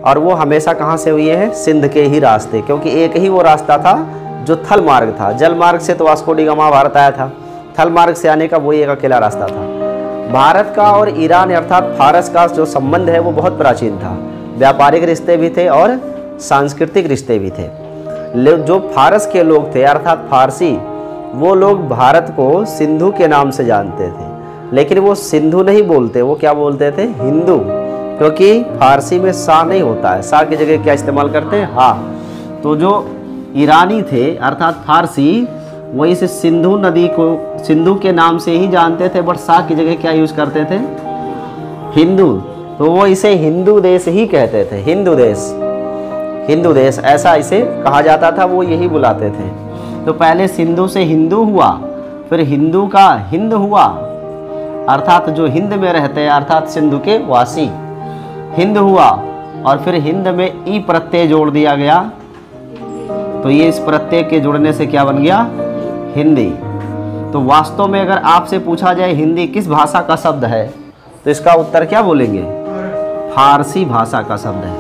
और वो हमेशा कहाँ से हुई है? सिंध के ही रास्ते, क्योंकि एक ही वो रास्ता था जो थल मार्ग था। जल मार्ग से तो वास्को डी गामा भारत आया था, थल मार्ग से आने का वही एक अकेला रास्ता था। भारत का और ईरान अर्थात फारस का जो संबंध है वो बहुत प्राचीन था। व्यापारिक रिश्ते भी थे और सांस्कृतिक रिश्ते भी थे। जो फारस के लोग थे अर्थात फारसी, वो लोग भारत को सिंधु के नाम से जानते थे, लेकिन वो सिंधु नहीं बोलते, वो क्या बोलते थे? हिंदू, क्योंकि फारसी में सा नहीं होता है, सा की जगह क्या इस्तेमाल करते हैं? हा। तो जो ईरानी थे अर्थात फारसी, वो इस सिंधु नदी को सिंधु के नाम से ही जानते थे, बट सा की जगह क्या यूज करते थे? हिंदू। तो वो इसे हिंदू देश ही कहते थे, हिंदू देश, हिंदू देश ऐसा इसे कहा जाता था, वो यही बुलाते थे। तो पहले सिंधु से हिंदू हुआ, फिर हिंदू का हिंद हुआ, अर्थात जो हिंद में रहते हैं अर्थात सिंधु के वासी, हिंद हुआ, और फिर हिंद में ई प्रत्यय जोड़ दिया गया। तो ये इस प्रत्यय के जुड़ने से क्या बन गया? हिंदी। तो वास्तव में अगर आपसे पूछा जाए हिंदी किस भाषा का शब्द है, तो इसका उत्तर क्या बोलेंगे? फारसी भाषा का शब्द है।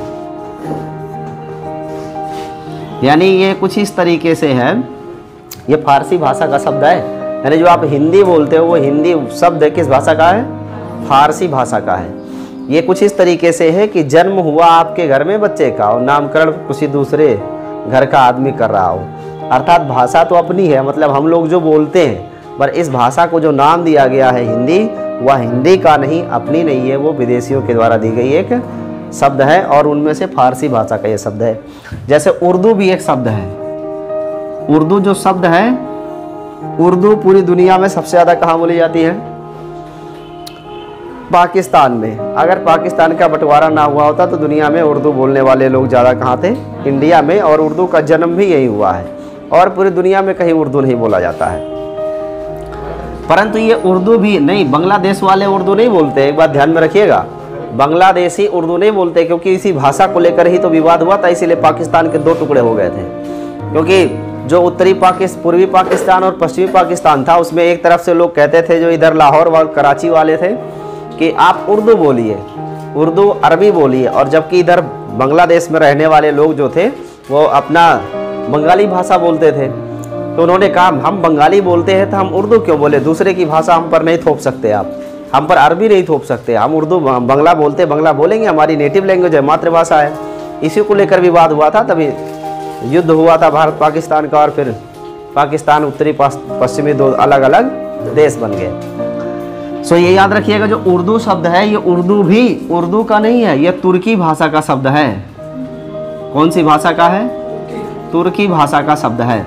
यानी ये कुछ इस तरीके से है, ये फारसी भाषा का शब्द है। यानी जो आप हिंदी बोलते हो वो हिंदी शब्द किस भाषा का है? फारसी भाषा का है। ये कुछ इस तरीके से है कि जन्म हुआ आपके घर में बच्चे का और नामकरण किसी दूसरे घर का आदमी कर रहा हो, अर्थात भाषा तो अपनी है, मतलब हम लोग जो बोलते हैं, पर इस भाषा को जो नाम दिया गया है हिंदी, वह हिंदी का नहीं, अपनी नहीं है, वो विदेशियों के द्वारा दी गई एक शब्द है, और उनमें से फारसी भाषा का ये शब्द है। जैसे उर्दू भी एक शब्द है। उर्दू जो शब्द है, उर्दू पूरी दुनिया में सबसे ज़्यादा कहाँ बोली जाती है? पाकिस्तान में। अगर पाकिस्तान का बंटवारा ना हुआ होता तो दुनिया में उर्दू बोलने वाले लोग ज़्यादा कहाँ थे? इंडिया में। और उर्दू का जन्म भी यही हुआ है, और पूरी दुनिया में कहीं उर्दू नहीं बोला जाता है। परंतु ये उर्दू भी नहीं, बांग्लादेश वाले उर्दू नहीं बोलते, एक बात ध्यान में रखिएगा, बांग्लादेशी उर्दू नहीं बोलते, क्योंकि इसी भाषा को लेकर ही तो विवाद हुआ था, इसीलिए पाकिस्तान के दो टुकड़े हो गए थे। क्योंकि जो उत्तरी पूर्वी पाकिस्तान और पश्चिमी पाकिस्तान था, उसमें एक तरफ से लोग कहते थे, जो इधर लाहौर व कराची वाले थे, कि आप उर्दू बोलिए, उर्दू अरबी बोलिए, और जबकि इधर बांग्लादेश में रहने वाले लोग जो थे वो अपना बंगाली भाषा बोलते थे। तो उन्होंने कहा हम बंगाली बोलते हैं तो हम उर्दू क्यों बोले? दूसरे की भाषा हम पर नहीं थोप सकते आप, हम पर अरबी नहीं थोप सकते, हम उर्दू बंगला बोलते, बंगला बोलेंगे, हमारी नेटिव लैंग्वेज है, मातृभाषा है। इसी को लेकर विवाद हुआ था, तभी युद्ध हुआ था भारत पाकिस्तान का, और फिर पाकिस्तान उत्तरी पश्चिमी दो अलग अलग देश बन गए। सो ये याद रखिएगा, जो उर्दू शब्द है ये उर्दू भी उर्दू का नहीं है, ये तुर्की भाषा का शब्द है। कौन सी भाषा का है? तुर्की भाषा का शब्द है।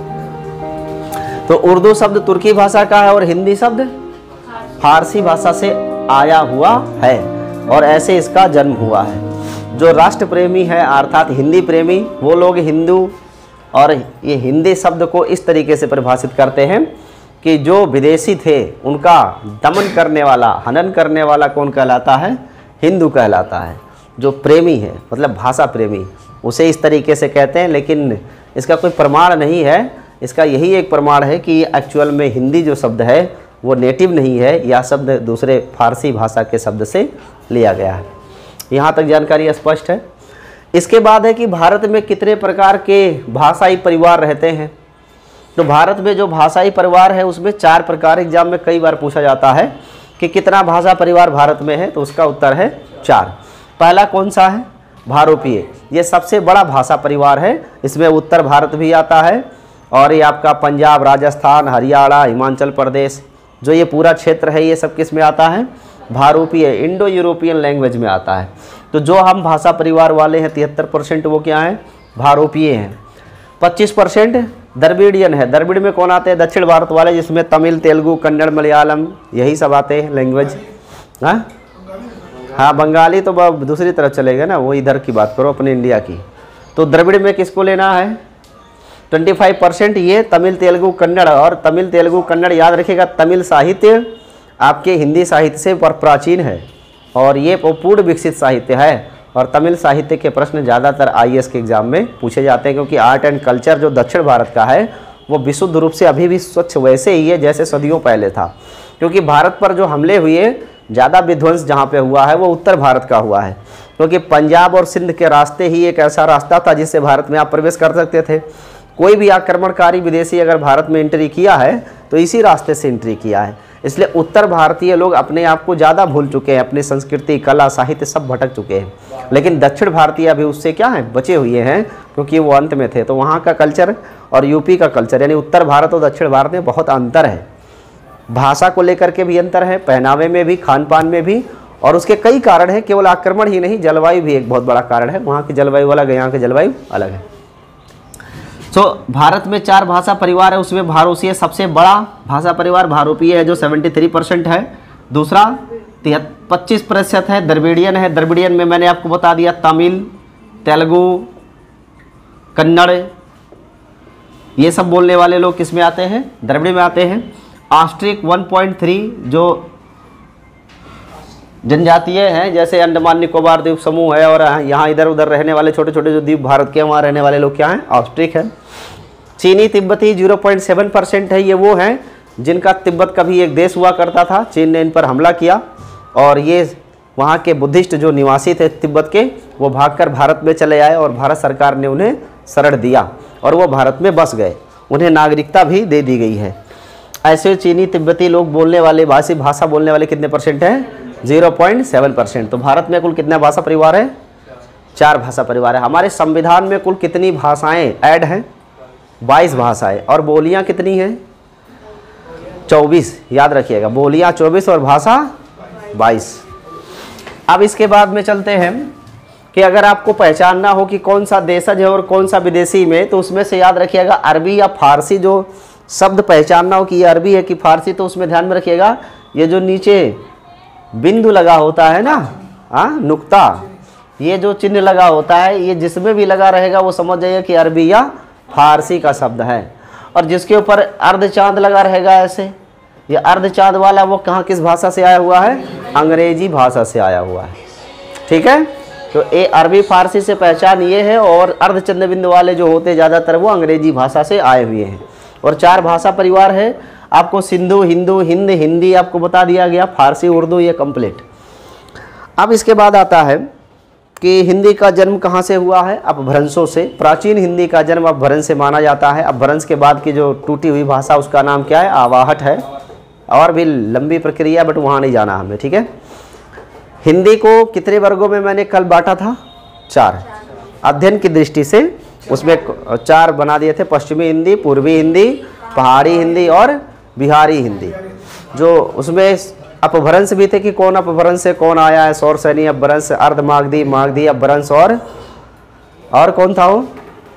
तो उर्दू शब्द तुर्की भाषा का है और हिंदी शब्द फारसी भाषा से आया हुआ है, और ऐसे इसका जन्म हुआ है। जो राष्ट्र प्रेमी है अर्थात हिंदी प्रेमी, वो लोग हिंदू और ये हिंदी शब्द को इस तरीके से परिभाषित करते हैं कि जो विदेशी थे उनका दमन करने वाला, हनन करने वाला कौन कहलाता है? हिंदू कहलाता है। जो प्रेमी है मतलब भाषा प्रेमी, उसे इस तरीके से कहते हैं। लेकिन इसका कोई प्रमाण नहीं है, इसका यही एक प्रमाण है कि एक्चुअल में हिंदी जो शब्द है वो नेटिव नहीं है, यह शब्द दूसरे फारसी भाषा के शब्द से लिया गया है। यहाँ तक जानकारी स्पष्ट है। इसके बाद है कि भारत में कितने प्रकार के भाषाई परिवार रहते हैं। तो भारत में जो भाषाई परिवार है उसमें 4 प्रकार, एग्जाम में कई बार पूछा जाता है कि कितना भाषा परिवार भारत में है, तो उसका उत्तर है 4। पहला कौन सा है? भारोपीय। ये सबसे बड़ा भाषा परिवार है, इसमें उत्तर भारत भी आता है, और ये आपका पंजाब, राजस्थान, हरियाणा, हिमाचल प्रदेश, जो ये पूरा क्षेत्र है, ये सब किस में आता है? भारोपीय, इंडो यूरोपियन लैंग्वेज में आता है। तो जो हम भाषा परिवार वाले हैं 73% वो क्या हैं? भारोपीय हैं। 25% द्रविड़ियन है। द्रविड़ में कौन आते हैं? दक्षिण भारत वाले, जिसमें तमिल, तेलुगु, कन्नड़, मलयालम यही सब आते हैं लैंग्वेज। हाँ, बंगाली तो दूसरी तरफ चलेगा ना, वो इधर की बात करो, अपने इंडिया की। तो द्रविड़ में किसको लेना है? 25% ये तमिल, तेलुगु, कन्नड़। और तमिल, तेलुगु, कन्नड़ याद रखिएगा, तमिल साहित्य आपके हिंदी साहित्य से प्राचीन है और ये पूर्ण विकसित साहित्य है। और तमिल साहित्य के प्रश्न ज़्यादातर IAS के एग्जाम में पूछे जाते हैं, क्योंकि आर्ट एंड कल्चर जो दक्षिण भारत का है वो विशुद्ध रूप से अभी भी स्वच्छ वैसे ही है जैसे सदियों पहले था। क्योंकि भारत पर जो हमले हुए, ज़्यादा विध्वंस जहाँ पे हुआ है वो उत्तर भारत का हुआ है। क्योंकि पंजाब और सिंध के रास्ते ही एक ऐसा रास्ता था जिससे भारत में आप प्रवेश कर सकते थे। कोई भी आक्रमणकारी विदेशी अगर भारत में एंट्री किया है तो इसी रास्ते से एंट्री किया है। इसलिए उत्तर भारतीय लोग अपने आप को ज़्यादा भूल चुके हैं, अपनी संस्कृति, कला, साहित्य सब भटक चुके हैं। लेकिन दक्षिण भारतीय अभी उससे क्या है, बचे हुए हैं, क्योंकि वो अंत में थे। तो वहाँ का कल्चर और यूपी का कल्चर, यानी उत्तर भारत और दक्षिण भारत में बहुत अंतर है। भाषा को लेकर के भी अंतर है, पहनावे में भी, खान पान में भी, और उसके कई कारण हैं। केवल आक्रमण ही नहीं, जलवायु भी एक बहुत बड़ा कारण है। वहाँ की जलवायु अलग है, यहाँ की जलवायु अलग है। तो भारत में 4 भाषा परिवार है, उसमें भारूसीय सबसे बड़ा भाषा परिवार भारूपीय है जो 73% है। दूसरा 25% है द्रविड़ियन है। द्रविड़ियन में मैंने आपको बता दिया तमिल, तेलुगु, कन्नड़, ये सब बोलने वाले लोग किस में आते हैं, द्रविड़ में आते हैं। ऑस्ट्रिक 1.3 जो जनजातीय हैं, जैसे अंडमान निकोबार द्वीप समूह है, और यहाँ इधर उधर रहने वाले छोटे छोटे जो द्वीप भारत के, वहाँ रहने वाले लोग क्या हैं, ऑस्ट्रिक है। चीनी तिब्बती 0.7% है। ये वो हैं जिनका तिब्बत कभी एक देश हुआ करता था, चीन ने इन पर हमला किया और ये वहाँ के बुद्धिस्ट जो निवासी थे तिब्बत के, वो भागकर भारत में चले आए और भारत सरकार ने उन्हें शरण दिया और वो भारत में बस गए। उन्हें नागरिकता भी दे दी गई है। ऐसे चीनी तिब्बती लोग बोलने वाले, भाषा बोलने वाले कितने परसेंट हैं, 0.7%। तो भारत में कुल कितना भाषा परिवार है, 4 भाषा परिवार है। हमारे संविधान में कुल कितनी भाषाएं ऐड हैं, 22 भाषाएं, और बोलियां कितनी हैं, 24। याद रखिएगा, बोलियां 24 और भाषा 22। अब इसके बाद में चलते हैं कि अगर आपको पहचानना हो कि कौन सा देशज है और कौन सा विदेशी में, तो उसमें से याद रखिएगा अरबी या फारसी जो शब्द पहचानना हो कि ये अरबी है कि फारसी, तो उसमें ध्यान में रखिएगा ये जो नीचे बिंदु लगा होता है ना, नुक्ता, ये जो चिन्ह लगा होता है, ये जिसमें भी लगा रहेगा वो समझ जाइए कि अरबी या फारसी का शब्द है। और जिसके ऊपर अर्धचांद लगा रहेगा ऐसे, ये अर्धचांद वाला वो कहाँ, किस भाषा से आया हुआ है, अंग्रेजी भाषा से आया हुआ है। ठीक है, तो ये अरबी फारसी से पहचान ये है, और अर्धचंद्र बिंदु वाले जो होते ज़्यादातर वो अंग्रेजी भाषा से आए हुए हैं। और 4 भाषा परिवार है। आपको सिंधु, हिंदू, हिंद, हिंदी आपको बता दिया गया, फारसी, उर्दू, ये कंप्लीट। अब इसके बाद आता है कि हिंदी का जन्म कहाँ से हुआ है, अपभ्रंशों से। प्राचीन हिंदी का जन्म अपभ्रंश से माना जाता है। अपभ्रंश के बाद की जो टूटी हुई भाषा उसका नाम क्या है, आवाहट है। और भी लंबी प्रक्रिया, बट वहाँ नहीं जाना हमें। ठीक है, हिंदी को कितने वर्गों में मैंने कल बांटा था, 4। अध्ययन की दृष्टि से उसमें 4 बना दिए थे, पश्चिमी हिंदी, पूर्वी हिंदी, पहाड़ी हिंदी और बिहारी हिंदी। जो उसमें अपभ्रंश भी थे कि कौन अपभ्रंश से कौन आया है, सौर सैनी अपभ्रंश, अर्ध मागधी, मागधी अपभ्रंश, और कौन था वो,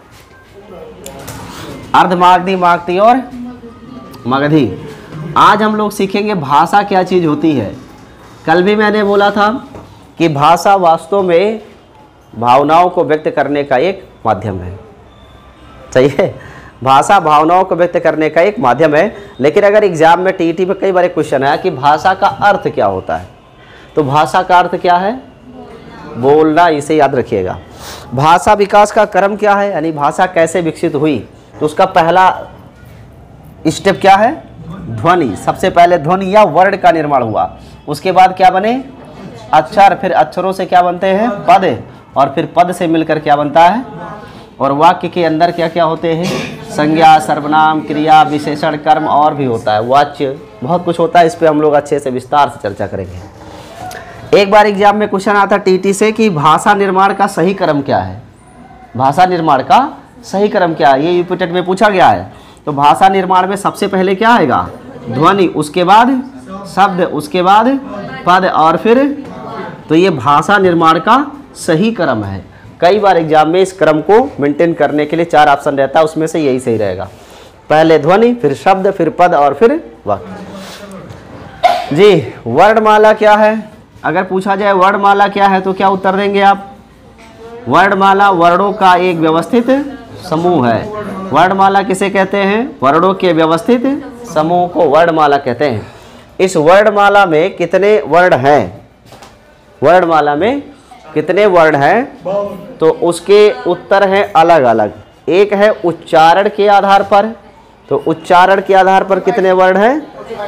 अर्ध मागधी, मागधी और मगधी। आज हम लोग सीखेंगे भाषा क्या चीज़ होती है। कल भी मैंने बोला था कि भाषा वास्तव में भावनाओं को व्यक्त करने का एक माध्यम है। सही है, भाषा भावनाओं को व्यक्त करने का एक माध्यम है। लेकिन अगर एग्जाम में टीईटी में कई बार एक क्वेश्चन आया कि भाषा का अर्थ क्या होता है, तो भाषा का अर्थ क्या है, बोलना। इसे याद रखिएगा। भाषा विकास का क्रम क्या है, यानी भाषा कैसे विकसित हुई, तो उसका पहला स्टेप क्या है, ध्वनि। सबसे पहले ध्वनि या वर्ड का निर्माण हुआ। उसके बाद क्या बने, अक्षर, फिर अक्षरों से क्या बनते हैं, पद, और फिर पद से मिलकर क्या बनता है, और वाक्य के अंदर क्या क्या होते हैं, संज्ञा, सर्वनाम, क्रिया, विशेषण, कर्म, और भी होता है वाच्य, बहुत कुछ होता है। इस पे हम लोग अच्छे से विस्तार से चर्चा करेंगे। एक बार एग्जाम में क्वेश्चन आता टीटी से कि भाषा निर्माण का सही क्रम क्या है, भाषा निर्माण का सही क्रम क्या है, ये यूपीटेट में पूछा गया है। तो भाषा निर्माण में सबसे पहले क्या आएगा, ध्वनि, उसके बाद शब्द, उसके बाद पद, और फिर, तो ये भाषा निर्माण का सही क्रम है। कई बार एग्जाम में इस क्रम को मेंटेन करने के लिए 4 ऑप्शन रहता है, उसमें से यही सही रहेगा। पहले ध्वनि, फिर शब्द, फिर पद, और फिर वाक्य। जी, वर्णमाला क्या है, अगर पूछा जाए वर्णमाला क्या है तो क्या उत्तर देंगे आप, वर्णमाला वर्णों का एक व्यवस्थित समूह है। वर्णमाला किसे कहते हैं, वर्णों के व्यवस्थित समूह को वर्णमाला कहते हैं। इस वर्णमाला में कितने वर्ण हैं, वर्णमाला में कितने वर्ण हैं, तो उसके उत्तर हैं अलग अलग। एक है उच्चारण के आधार पर, तो उच्चारण के आधार पर कितने वर्ण हैं,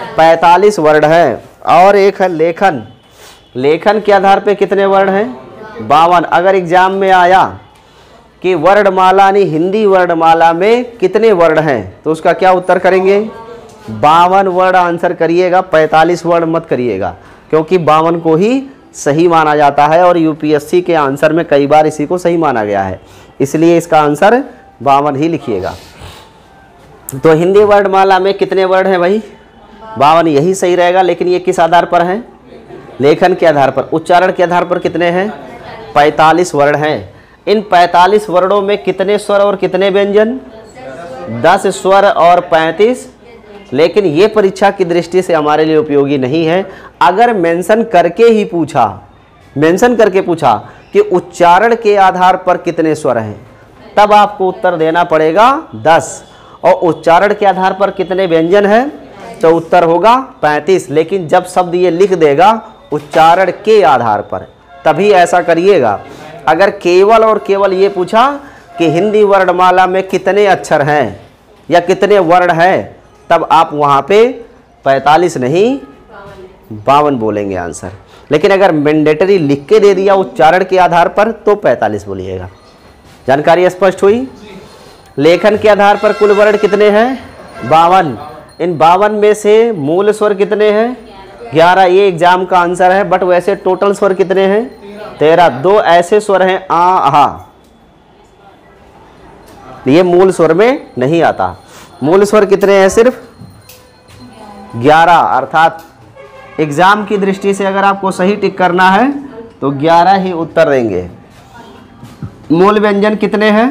45 वर्ण हैं। और एक है लेखन, लेखन के आधार पर कितने वर्ण हैं, 52। अगर एग्जाम में आया कि वर्णमाला यानी हिंदी वर्णमाला में कितने वर्ण हैं तो उसका क्या उत्तर करेंगे? 52 वर्ण आंसर करिएगा, 45 वर्ण मत करिएगा, क्योंकि 52 को ही सही माना जाता है और यूपीएससी के आंसर में कई बार इसी को सही माना गया है, इसलिए इसका आंसर 52 ही लिखिएगा। तो हिंदी वर्णमाला में कितने वर्ण हैं भाई? 52, यही सही रहेगा। लेकिन ये किस आधार पर है? लेखन के आधार पर। उच्चारण के आधार पर कितने हैं? 45 वर्ण हैं। इन 45 वर्णों में कितने स्वर और कितने व्यंजन? 10 स्वर और 35। लेकिन ये परीक्षा की दृष्टि से हमारे लिए उपयोगी नहीं है। अगर मेंशन करके ही पूछा, मेंशन करके पूछा कि उच्चारण के आधार पर कितने स्वर हैं, तब आपको उत्तर देना पड़ेगा 10, और उच्चारण के आधार पर कितने व्यंजन हैं तो उत्तर होगा 35। लेकिन जब शब्द ये लिख देगा उच्चारण के आधार पर, तभी ऐसा करिएगा। अगर केवल और केवल ये पूछा कि हिंदी वर्णमाला में कितने अक्षर हैं या कितने वर्ण हैं, तब आप वहाँ पे 45 नहीं 52 बोलेंगे आंसर। लेकिन अगर मैंडेटरी लिख के दे दिया उच्चारण के आधार पर तो 45 बोलिएगा। जानकारी स्पष्ट हुई? लेखन के आधार पर कुल वर्ण कितने हैं? 52। इन 52 में से मूल स्वर कितने हैं? 11। ये एग्जाम का आंसर है, बट वैसे टोटल स्वर कितने हैं? 13। 2 ऐसे स्वर हैं आ हा, ये मूल स्वर में नहीं आता। मूल स्वर कितने हैं? सिर्फ 11। अर्थात एग्जाम की दृष्टि से अगर आपको सही टिक करना है तो 11 ही उत्तर देंगे। मूल व्यंजन कितने हैं?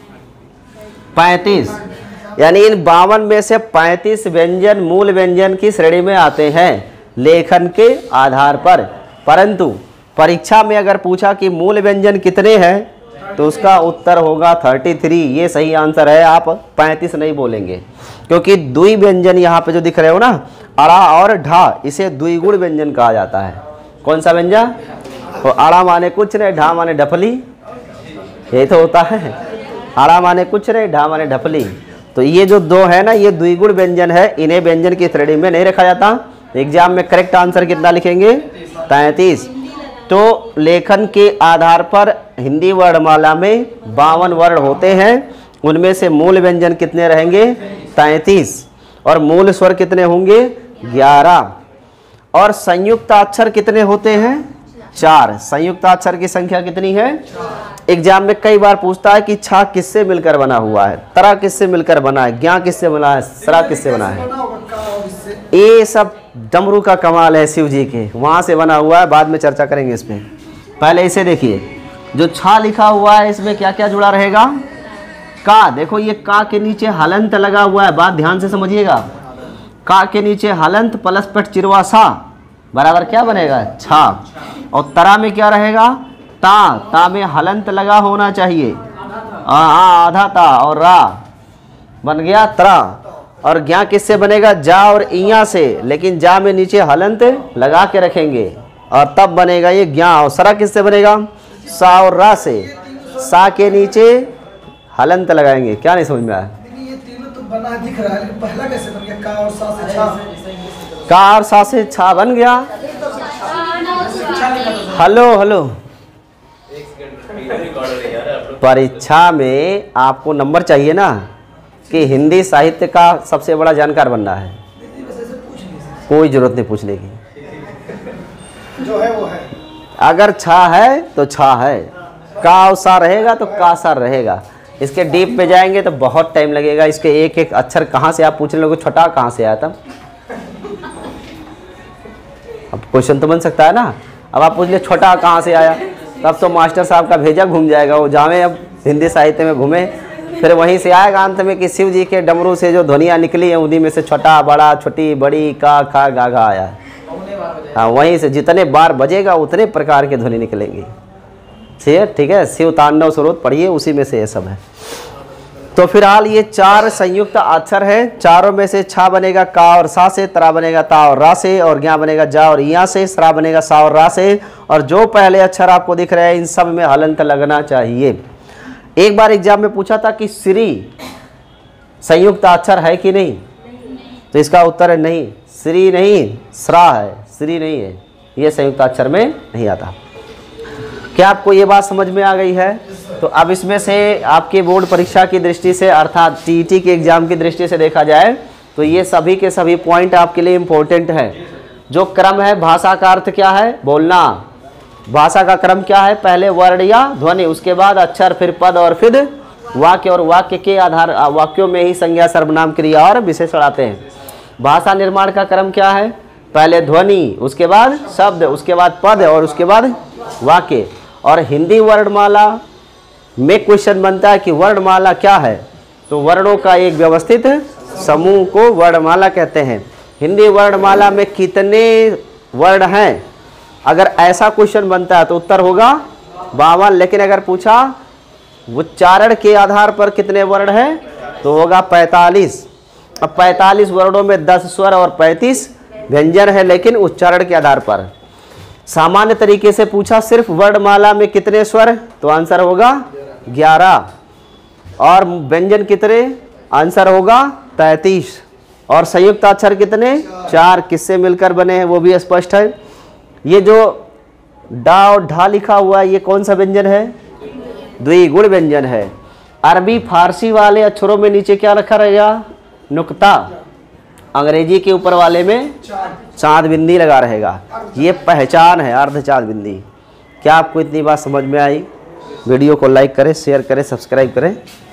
35। यानी इन 52 में से 35 व्यंजन मूल व्यंजन की श्रेणी में आते हैं लेखन के आधार पर। परंतु परीक्षा में अगर पूछा कि मूल व्यंजन कितने हैं तो उसका उत्तर होगा 33। ये सही आंसर है। आप 35 नहीं बोलेंगे, क्योंकि द्वि व्यंजन यहाँ पे जो दिख रहे हो ना, अड़ा और ढा, इसे द्विगुण व्यंजन कहा जाता है। कौन सा व्यंजन? तो अड़ा माने कुछ नहीं, ढा माने ढपली, यही तो होता है। अड़ा माने कुछ नहीं, ढा माने ढपली। तो ये जो दो है ना, ये द्विगुण व्यंजन है, इन्हें व्यंजन की श्रेणी में नहीं रखा जाता। एग्जाम में करेक्ट आंसर कितना लिखेंगे? 33। तो लेखन के आधार पर हिंदी वर्णमाला में 52 वर्ण होते हैं, उनमें से मूल व्यंजन कितने रहेंगे? 33। और मूल स्वर कितने होंगे? 11। और संयुक्ताक्षर कितने होते हैं? 4। संयुक्ताक्षर की संख्या कितनी है? एग्जाम में कई बार पूछता है कि छा किससे मिलकर बना हुआ है, तरा किससे मिलकर बना है, ज्ञा किससे बना है, सरा किससे बना है। ये सब डमरू का कमाल है शिव जी के, वहाँ से बना हुआ है। बाद में चर्चा करेंगे इस पे। पहले इसे देखिए, जो छा लिखा हुआ है इसमें क्या क्या जुड़ा रहेगा? का। देखो ये का के नीचे हलंत लगा हुआ है, बात ध्यान से समझिएगा। का के नीचे हलंत प्लस पट चिरवा सा बराबर क्या बनेगा? छा। और तरा में क्या रहेगा? ता। ता में हलंत लगा होना चाहिए, आधा ता, और रा बन गया तरा। और ज्ञा किससे बनेगा? जा और इया से, लेकिन जा में नीचे हलंत लगा के रखेंगे और तब बनेगा ये ज्ञा। और सरा किससे बनेगा? सा और रा से, सा के नीचे हलंत लगाएंगे। क्या नहीं समझ में आया? ये तीनों तो बना दिख रहा है, पहला कैसे बन गया? का और सा से छा। का और सा से छा बन गया। हेलो हेलो, परीक्षा में आपको नंबर चाहिए ना, कि हिंदी साहित्य का सबसे बड़ा जानकार बनना है। कोई जरूरत नहीं पूछने की, जो है वो है। अगर छा है तो छा है, का और सा रहेगा तो का सा रहेगा। इसके डीप में जाएंगे तो बहुत टाइम लगेगा। इसके एक एक अक्षर कहाँ से आप पूछने लोगे, छठा कहाँ से आया था। अब क्वेश्चन तो बन सकता है ना। अब आप पूछ ले छोटा कहाँ से आया, तब तो मास्टर साहब का भेजा घूम जाएगा। वो जावे अब हिंदी साहित्य में घूमे, फिर वहीं से आएगा अंत में कि शिव जी के डमरू से जो ध्वनियाँ निकली हैं उन्हीं में से छोटा बड़ा छोटी बड़ी का खा गा गा आया है। हाँ, वहीं से जितने बार बजेगा उतने प्रकार के ध्वनि निकलेंगी। ठीक है, शिव तांडव स्रोत पढ़िए, उसी में से ये सब है। तो फिलहाल ये 4 संयुक्त अक्षर है। चारों में से छा बनेगा का और सा से, तरा बनेगा ता और रा से, और ज्ञा बनेगा जा और इया से, सरा बनेगा सा और रा से। और जो पहले अक्षर आपको दिख रहे हैं इन सब में हलंत लगना चाहिए। एक बार एग्जाम में पूछा था कि श्री संयुक्त अक्षर है कि नहीं, तो इसका उत्तर है नहीं। श्री नहीं, सरा है, श्री नहीं है, ये संयुक्त अक्षर में नहीं आता। क्या आपको ये बात समझ में आ गई है? तो अब इसमें से आपके बोर्ड परीक्षा की दृष्टि से अर्थात टीईटी के एग्जाम की दृष्टि से देखा जाए तो ये सभी के सभी पॉइंट आपके लिए इम्पोर्टेंट है। जो क्रम है, भाषा का अर्थ क्या है? बोलना। भाषा का क्रम क्या है? पहले वर्ण या ध्वनि, उसके बाद अक्षर, फिर पद और फिर वाक्य, और वाक्य के आधार वाक्यों में ही संज्ञा, सर्वनाम, क्रिया और विशेषण आते हैं। भाषा निर्माण का क्रम क्या है? पहले ध्वनि, उसके बाद शब्द, उसके बाद पद और उसके बाद वाक्य। और हिंदी वर्णमाला में क्वेश्चन बनता है कि वर्णमाला क्या है? तो वर्णों का एक व्यवस्थित समूह को वर्णमाला कहते हैं। हिंदी वर्णमाला में कितने वर्ण हैं? अगर ऐसा क्वेश्चन बनता है तो उत्तर होगा 52। लेकिन अगर पूछा उच्चारण के आधार पर कितने वर्ण हैं तो होगा 45। अब 45 वर्णों में 10 स्वर और 35 व्यंजन है, लेकिन उच्चारण के आधार पर। सामान्य तरीके से पूछा सिर्फ वर्णमाला में कितने स्वर, तो आंसर होगा 11। और व्यंजन कितने, आंसर होगा 33। और संयुक्त अक्षर कितने, 4। किससे मिलकर बने हैं वो भी स्पष्ट है। ये जो डा और ढा लिखा हुआ है ये कौन सा व्यंजन है? द्विगुण व्यंजन है। अरबी फारसी वाले अक्षरों में नीचे क्या रखा रहेगा? नुक्ता। अंग्रेजी के ऊपर वाले में चांद बिंदी लगा रहेगा। ये पहचान है, अर्ध चांद बिंदी। क्या आपको इतनी बात समझ में आई? वीडियो को लाइक करें, शेयर करें, सब्सक्राइब करें।